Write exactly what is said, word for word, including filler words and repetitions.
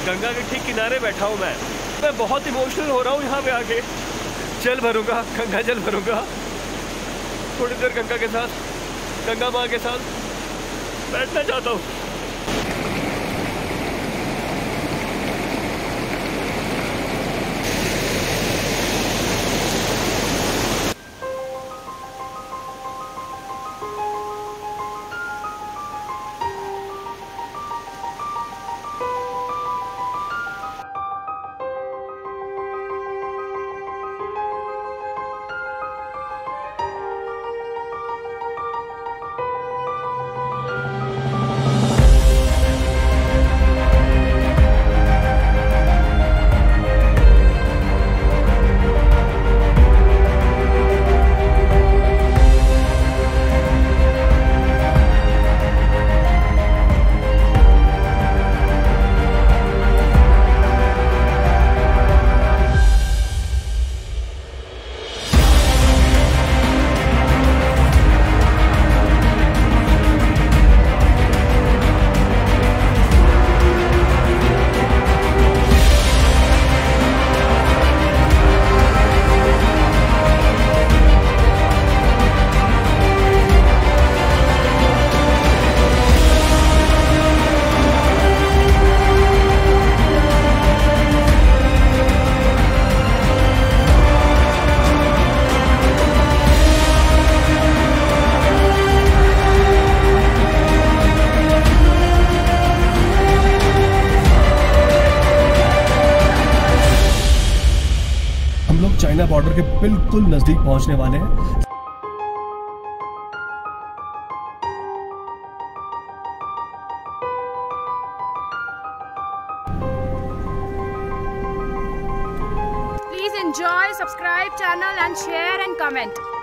गंगा के ठीक किनारे बैठा हूँ मैं मैं बहुत इमोशनल हो रहा हूँ यहाँ पे आके। जल भरूंगा, गंगा जल भरूंगा थोड़ी देर, गंगा के साथ, गंगा माँ के साथ बैठना चाहता हूँ। हम लोग चाइना बॉर्डर के बिल्कुल नजदीक पहुंचने वाले हैं। Please enjoy, subscribe channel and share and comment.